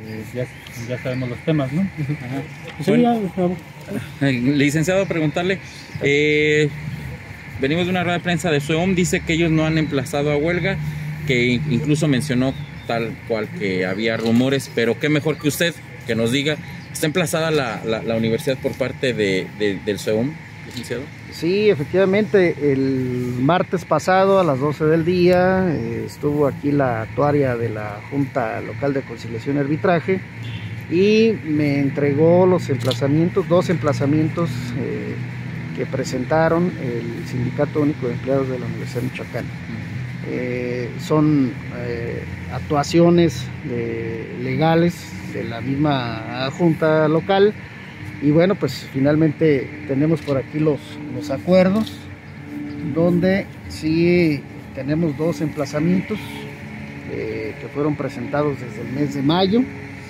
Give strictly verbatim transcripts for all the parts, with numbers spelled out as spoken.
eh, ya, ya sabemos los temas, ¿no? Ajá. Pues bueno, ya, eh, licenciado, preguntarle, eh, venimos de una rueda de prensa de SUEOM, dice que ellos no han emplazado a huelga, que incluso mencionó tal cual que había rumores, pero qué mejor que usted que nos diga, ¿está emplazada la, la, la universidad por parte de, de, del SUEOM, licenciado? Sí, efectivamente, el martes pasado a las doce del día eh, estuvo aquí la actuaria de la Junta Local de Conciliación y Arbitraje y me entregó los emplazamientos, dos emplazamientos eh, que presentaron el Sindicato Único de Empleados de la Universidad de Michoacán. Eh, son eh, actuaciones de, legales de la misma Junta Local. Y bueno, pues finalmente tenemos por aquí los, los acuerdos, donde sí tenemos dos emplazamientos eh, que fueron presentados desde el mes de mayo,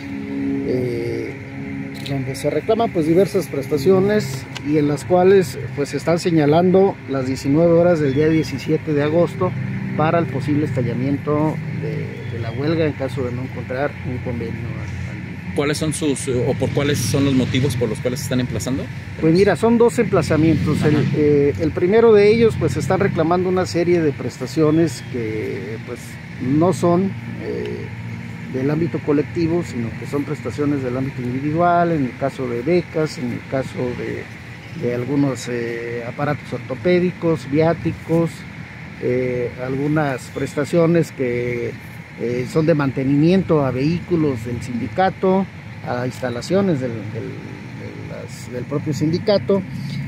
eh, donde se reclaman pues diversas prestaciones y en las cuales pues se están señalando las diecinueve horas del día diecisiete de agosto para el posible estallamiento de, de la huelga en caso de no encontrar un convenio. ¿Cuáles son sus, o por cuáles son los motivos por los cuales se están emplazando? Pues mira, son dos emplazamientos. El, eh, el primero de ellos, pues están reclamando una serie de prestaciones que pues no son eh, del ámbito colectivo, sino que son prestaciones del ámbito individual, en el caso de becas, en el caso de, de algunos eh, aparatos ortopédicos, viáticos, eh, algunas prestaciones que Eh, son de mantenimiento a vehículos del sindicato, a instalaciones del, del, de las, del propio sindicato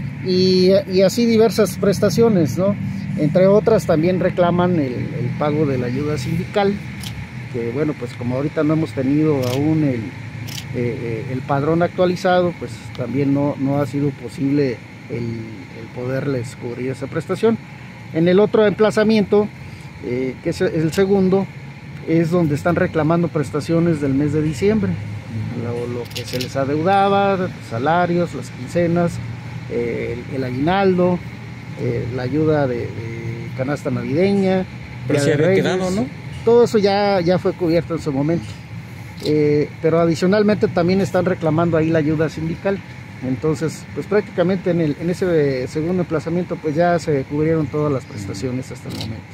y, y así diversas prestaciones, ¿no? Entre otras también reclaman el, el pago de la ayuda sindical, que bueno, pues como ahorita no hemos tenido aún el, eh, el padrón actualizado, pues también no, no ha sido posible el, el poderles cubrir esa prestación. En el otro emplazamiento, eh, que es el segundo, es donde están reclamando prestaciones del mes de diciembre, lo, lo que se les adeudaba, los salarios, las quincenas, eh, el, el aguinaldo, eh, la ayuda de, de canasta navideña. Pero se había quedado, ¿no? Todo eso ya, ya fue cubierto en su momento. Eh, pero adicionalmente también están reclamando ahí la ayuda sindical. Entonces, pues prácticamente en, el, en ese segundo emplazamiento pues ya se cubrieron todas las prestaciones hasta el momento.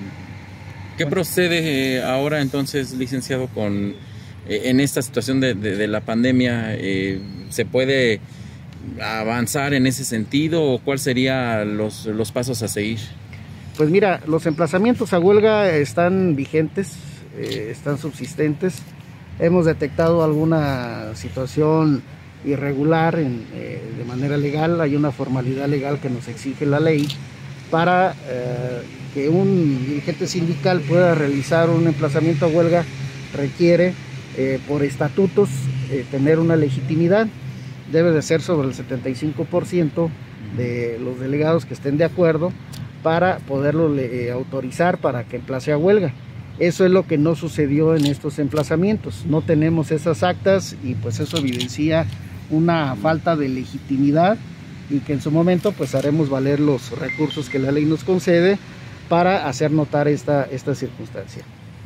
¿Qué procede ahora entonces, licenciado, con eh, en esta situación de, de, de la pandemia? Eh, ¿Se puede avanzar en ese sentido o cuáles serían los, los pasos a seguir? Pues mira, los emplazamientos a huelga están vigentes, eh, están subsistentes. Hemos detectado alguna situación irregular en, eh, de manera legal. Hay una formalidad legal que nos exige la ley para eh, que un dirigente sindical pueda realizar un emplazamiento a huelga. Requiere eh, por estatutos eh, tener una legitimidad, debe de ser sobre el setenta y cinco por ciento de los delegados que estén de acuerdo para poderlo eh, autorizar para que emplace a huelga. Eso es lo que no sucedió en estos emplazamientos, no tenemos esas actas y pues eso evidencia una falta de legitimidad y que en su momento pues haremos valer los recursos que la ley nos concede para hacer notar esta, esta circunstancia.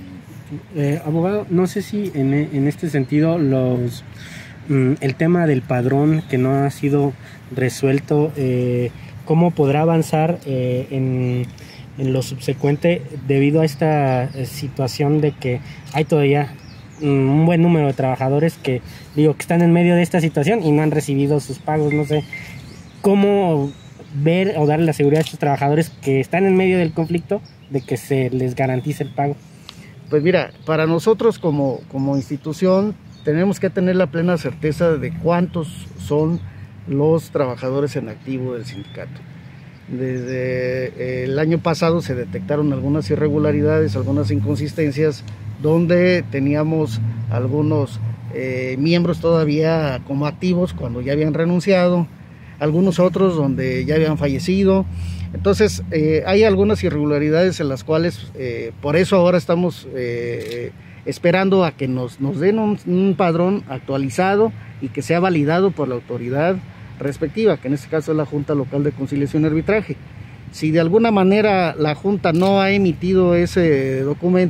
Eh, abogado, no sé si en, en este sentido los mm, el tema del padrón que no ha sido resuelto, eh, ¿cómo podrá avanzar eh, en, en lo subsecuente debido a esta situación de que hay todavía un buen número de trabajadores que digo que están en medio de esta situación y no han recibido sus pagos? No sé cómo ver o darle la seguridad a estos trabajadores que están en medio del conflicto de que se les garantice el pago. Pues mira, para nosotros como, como institución tenemos que tener la plena certeza de cuántos son los trabajadores en activo del sindicato. Desde el año pasado se detectaron algunas irregularidades, algunas inconsistencias, donde teníamos algunos eh, miembros todavía como activos cuando ya habían renunciado, algunos otros donde ya habían fallecido. Entonces eh, hay algunas irregularidades en las cuales eh, por eso ahora estamos eh, esperando a que nos, nos den un, un padrón actualizado y que sea validado por la autoridad respectiva, que en este caso es la Junta Local de Conciliación y Arbitraje. Si de alguna manera la Junta no ha emitido ese documento,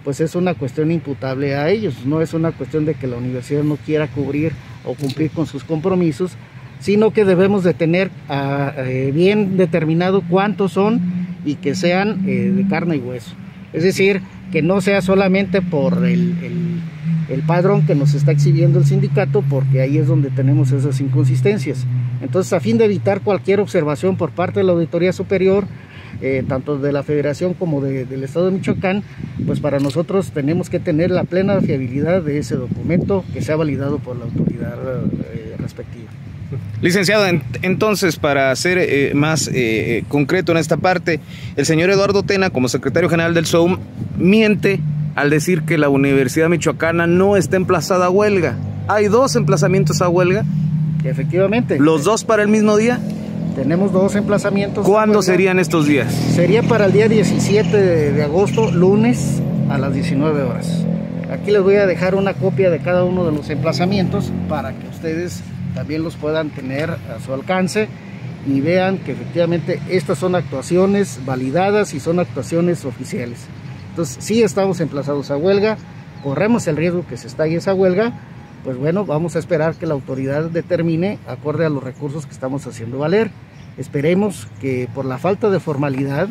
pues es una cuestión imputable a ellos, no es una cuestión de que la universidad no quiera cubrir o cumplir con sus compromisos, sino que debemos de tener uh, eh, bien determinado cuántos son y que sean eh, de carne y hueso. Es decir, que no sea solamente por el, el, el padrón que nos está exhibiendo el sindicato, porque ahí es donde tenemos esas inconsistencias. Entonces, a fin de evitar cualquier observación por parte de la Auditoría Superior, eh, tanto de la Federación como de, del Estado de Michoacán, pues para nosotros tenemos que tener la plena fiabilidad de ese documento que sea validado por la autoridad eh, respectiva. Licenciado, entonces, para ser eh, más eh, concreto en esta parte, el señor Eduardo Tena, como secretario general del S O U M, miente al decir que la Universidad Michoacana no está emplazada a huelga. Hay dos emplazamientos a huelga. Efectivamente. ¿Los dos para el mismo día? Tenemos dos emplazamientos. ¿Cuándo serían estos días? Sería para el día diecisiete de agosto, lunes, a las diecinueve horas. Aquí les voy a dejar una copia de cada uno de los emplazamientos para que ustedes también los puedan tener a su alcance y vean que efectivamente estas son actuaciones validadas y son actuaciones oficiales. Entonces, sí estamos emplazados a huelga, corremos el riesgo que se estalle esa huelga, pues bueno, vamos a esperar que la autoridad determine acorde a los recursos que estamos haciendo valer. Esperemos que por la falta de formalidad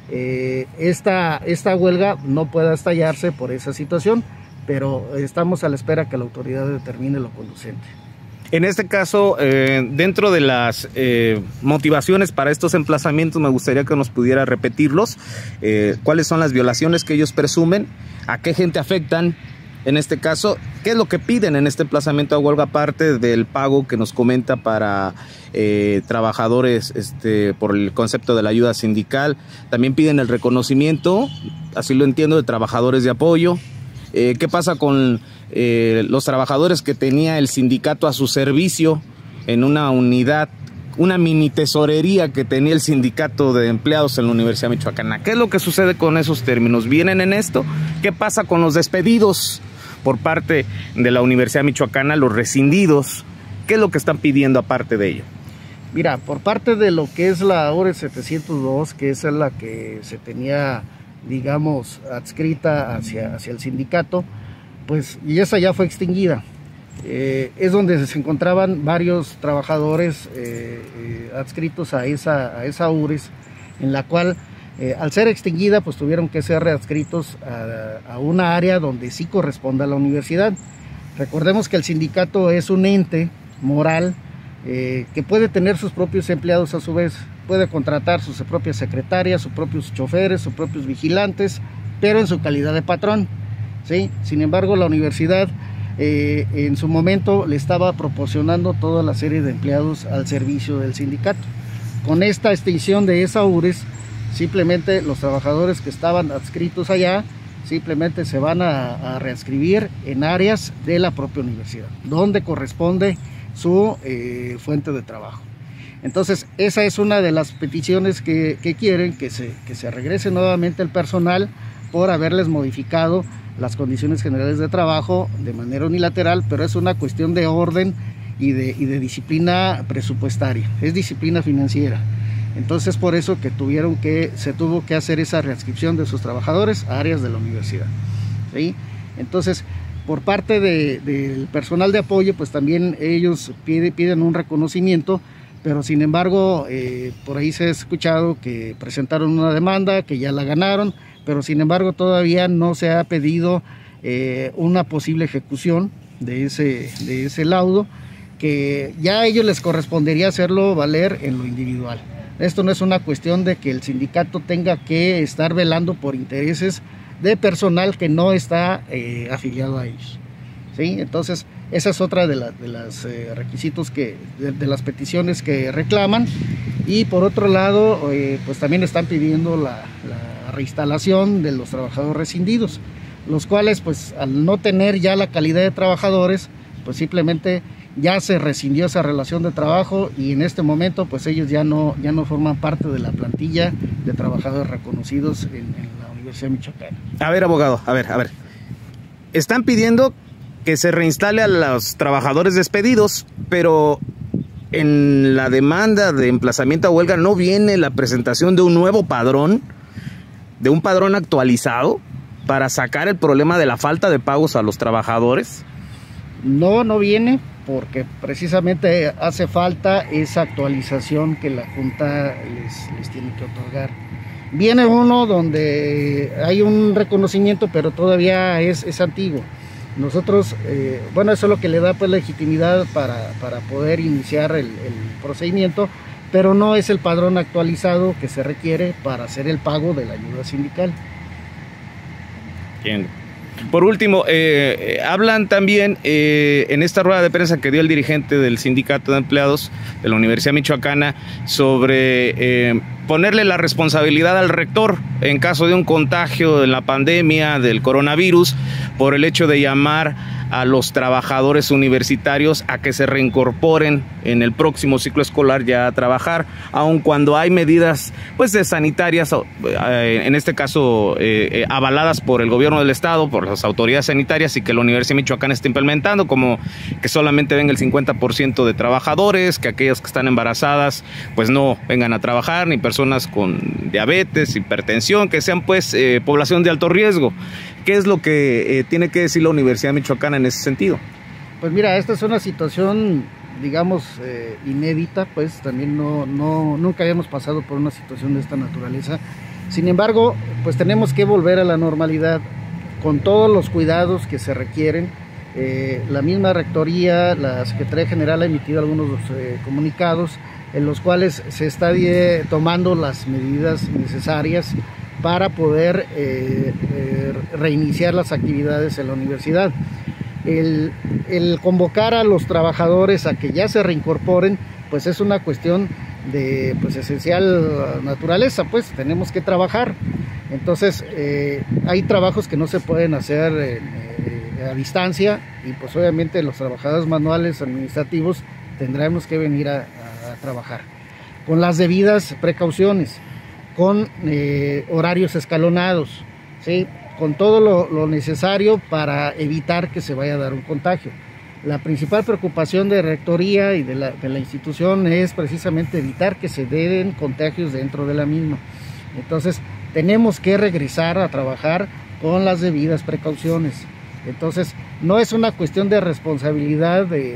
eh, esta, esta huelga no pueda estallarse por esa situación, pero estamos a la espera que la autoridad determine lo conducente. En este caso, eh, dentro de las eh, motivaciones para estos emplazamientos, me gustaría que nos pudiera repetirlos. Eh, ¿Cuáles son las violaciones que ellos presumen? ¿A qué gente afectan? En este caso, ¿qué es lo que piden en este emplazamiento a huelga, aparte del pago que nos comenta para eh, trabajadores este, por el concepto de la ayuda sindical? También piden el reconocimiento, así lo entiendo, de trabajadores de apoyo. Eh, ¿Qué pasa con eh, los trabajadores que tenía el sindicato a su servicio en una unidad, una mini tesorería que tenía el sindicato de empleados en la Universidad Michoacana? ¿Qué es lo que sucede con esos términos? ¿Vienen en esto? ¿Qué pasa con los despedidos por parte de la Universidad Michoacana, los rescindidos? ¿Qué es lo que están pidiendo aparte de ello? Mira, por parte de lo que es la O R E setecientos dos, que esa es la que se tenía, digamos, adscrita hacia, hacia el sindicato, pues, y esa ya fue extinguida. Eh, es donde se encontraban varios trabajadores eh, eh, adscritos a esa, a esa U R E S, en la cual, eh, al ser extinguida, pues tuvieron que ser readscritos a, a una área donde sí corresponde a la universidad. Recordemos que el sindicato es un ente moral eh, que puede tener sus propios empleados a su vez, puede contratar sus propias secretarias, sus propios choferes, sus propios vigilantes, pero en su calidad de patrón, ¿sí? Sin embargo, la universidad eh, en su momento le estaba proporcionando toda la serie de empleados al servicio del sindicato. Con esta extinción de esa U R E S, simplemente los trabajadores que estaban adscritos allá, simplemente se van a, a readscribir en áreas de la propia universidad, donde corresponde su eh, fuente de trabajo. Entonces, esa es una de las peticiones que, que quieren, que se, que se regrese nuevamente el personal por haberles modificado las condiciones generales de trabajo de manera unilateral, pero es una cuestión de orden y de, y de disciplina presupuestaria, es disciplina financiera. Entonces, por eso que tuvieron que, se tuvo que hacer esa readscripción de sus trabajadores a áreas de la universidad, ¿sí? Entonces, por parte de, del personal de apoyo, pues también ellos pide, piden un reconocimiento, pero sin embargo, eh, por ahí se ha escuchado que presentaron una demanda, que ya la ganaron, pero sin embargo todavía no se ha pedido eh, una posible ejecución de ese, de ese laudo, que ya a ellos les correspondería hacerlo valer en lo individual. Esto no es una cuestión de que el sindicato tenga que estar velando por intereses de personal que no está eh, afiliado a ellos, ¿sí? Entonces, esa es otra de, la, de los eh, requisitos, que, de, de las peticiones que reclaman. Y por otro lado, eh, pues también están pidiendo la, la reinstalación de los trabajadores rescindidos, los cuales, pues al no tener ya la calidad de trabajadores, pues simplemente ya se rescindió esa relación de trabajo, y en este momento pues ellos ya no, ya no forman parte de la plantilla de trabajadores reconocidos en, en la Universidad Michoacana. A ver, abogado, a ver, a ver. Están pidiendo que se reinstale a los trabajadores despedidos, pero en la demanda de emplazamiento a huelga no viene la presentación de un nuevo padrón, de un padrón actualizado. para sacar el problema de la falta de pagos a los trabajadores? No, no viene, porque precisamente hace falta esa actualización que la Junta les, les tiene que otorgar. Viene uno donde hay un reconocimiento, pero todavía es, es antiguo. Nosotros, eh, bueno, eso es lo que le da pues legitimidad para, para poder iniciar el, el procedimiento, pero no es el padrón actualizado que se requiere para hacer el pago de la ayuda sindical. Bien. Por último, eh, eh, hablan también eh, en esta rueda de prensa que dio el dirigente del Sindicato de Empleados de la Universidad Michoacana sobre eh, ponerle la responsabilidad al rector en caso de un contagio de la pandemia del coronavirus por el hecho de llamar a los trabajadores universitarios a que se reincorporen en el próximo ciclo escolar ya a trabajar, aun cuando hay medidas pues de sanitarias, eh, en este caso eh, eh, avaladas por el gobierno del estado, por las autoridades sanitarias, y que la Universidad Michoacana está implementando, como que solamente venga el cincuenta por ciento de trabajadores, que aquellas que están embarazadas pues no vengan a trabajar, ni personas con diabetes, hipertensión, que sean pues eh, población de alto riesgo. ¿Qué es lo que eh, tiene que decir la Universidad Michoacana en ese sentido? Pues mira, esta es una situación, digamos, eh, inédita, pues también no, no, nunca habíamos pasado por una situación de esta naturaleza. Sin embargo, pues tenemos que volver a la normalidad con todos los cuidados que se requieren. Eh, la misma rectoría, la Secretaría General ha emitido algunos eh, comunicados en los cuales se está eh, tomando las medidas necesarias para poder eh, eh, reiniciar las actividades en la universidad. El, el convocar a los trabajadores a que ya se reincorporen, pues es una cuestión de pues esencial naturaleza, pues tenemos que trabajar. Entonces eh, hay trabajos que no se pueden hacer eh, eh, a distancia, y pues obviamente los trabajadores manuales administrativos tendremos que venir a, a, a trabajar con las debidas precauciones, con eh, horarios escalonados, ¿sí? Con todo lo, lo necesario para evitar que se vaya a dar un contagio. La principal preocupación de rectoría y de la, de la institución es precisamente evitar que se den contagios dentro de la misma. Entonces tenemos que regresar a trabajar con las debidas precauciones. Entonces no es una cuestión de responsabilidad de, de,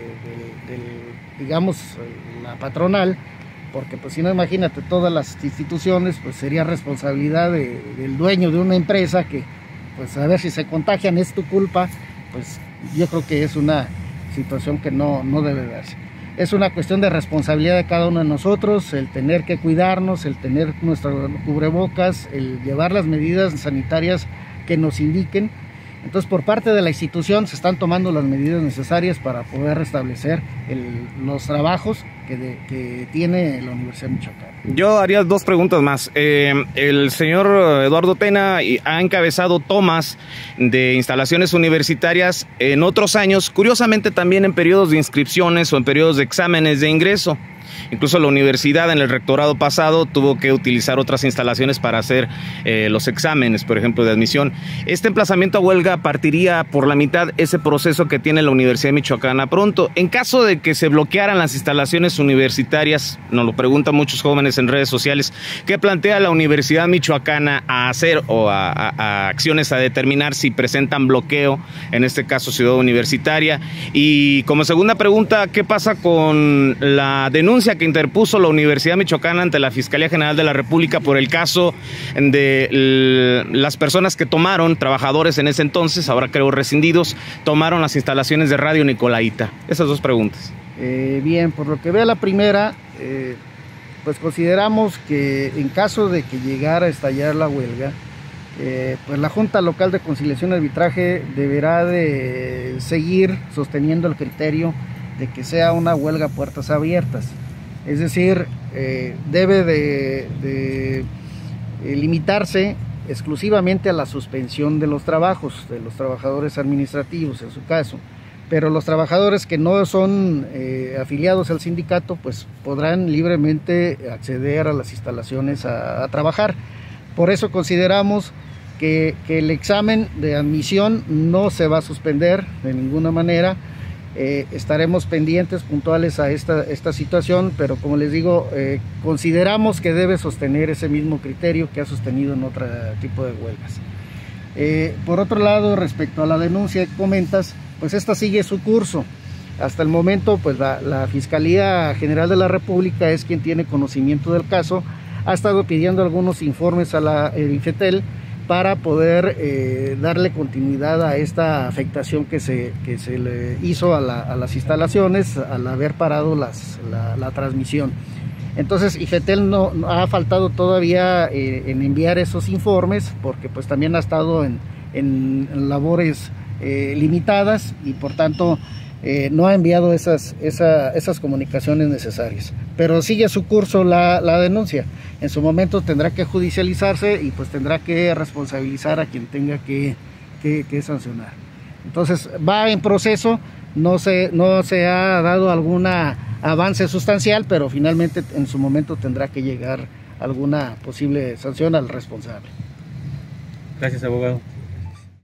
de, de digamos, la patronal, porque pues si no, imagínate, todas las instituciones, pues sería responsabilidad de, del dueño de una empresa que, pues a ver si se contagian, es tu culpa. Pues yo creo que es una situación que no, no debe darse. Es una cuestión de responsabilidad de cada uno de nosotros, el tener que cuidarnos, el tener nuestro cubrebocas, el llevar las medidas sanitarias que nos indiquen. Entonces, por parte de la institución se están tomando las medidas necesarias para poder restablecer el, los trabajos que, de, que tiene la Universidad Michoacana. Yo haría dos preguntas más. Eh, el señor Eduardo Tena ha encabezado tomas de instalaciones universitarias en otros años, curiosamente también en periodos de inscripciones o en periodos de exámenes de ingreso. Incluso la universidad en el rectorado pasado tuvo que utilizar otras instalaciones para hacer eh, los exámenes, por ejemplo, de admisión. Este emplazamiento a huelga partiría por la mitad ese proceso que tiene la Universidad Michoacana pronto. En caso de que se bloquearan las instalaciones universitarias, nos lo preguntan muchos jóvenes en redes sociales, ¿qué plantea la Universidad Michoacana a hacer o a, a, a acciones a determinar si presentan bloqueo, en este caso Ciudad Universitaria? Y como segunda pregunta, ¿qué pasa con la denuncia que interpuso la Universidad Michoacana ante la Fiscalía General de la República por el caso de las personas que tomaron, trabajadores en ese entonces, ahora creo rescindidos, tomaron las instalaciones de Radio Nicolaita? Esas dos preguntas. Eh, bien, por lo que vea la primera, eh, pues consideramos que en caso de que llegara a estallar la huelga, eh, pues la Junta Local de Conciliación y Arbitraje deberá de seguir sosteniendo el criterio de que sea una huelga a puertas abiertas. Es decir, eh, debe de, de eh, limitarse exclusivamente a la suspensión de los trabajos, de los trabajadores administrativos en su caso, pero los trabajadores que no son eh, afiliados al sindicato pues podrán libremente acceder a las instalaciones a, a trabajar. Por eso consideramos que, que el examen de admisión no se va a suspender de ninguna manera. Eh, estaremos pendientes, puntuales a esta, esta situación, pero como les digo, eh, consideramos que debe sostener ese mismo criterio que ha sostenido en otro tipo de huelgas. Eh, por otro lado, respecto a la denuncia que comentas, pues esta sigue su curso. Hasta el momento, pues la, la Fiscalía General de la República es quien tiene conocimiento del caso, ha estado pidiendo algunos informes a la IFETEL para poder eh, darle continuidad a esta afectación que se, que se le hizo a, la, a las instalaciones al haber parado las, la, la transmisión. Entonces IFETEL no, no ha faltado todavía eh, en enviar esos informes, porque pues también ha estado en, en, en labores eh, limitadas y por tanto eh, no ha enviado esas, esa, esas comunicaciones necesarias. Pero sigue su curso la, la denuncia. En su momento tendrá que judicializarse y pues tendrá que responsabilizar a quien tenga que, que, que sancionar. Entonces va en proceso, no se, no se ha dado alguna avance sustancial, pero finalmente en su momento tendrá que llegar alguna posible sanción al responsable. Gracias, abogado.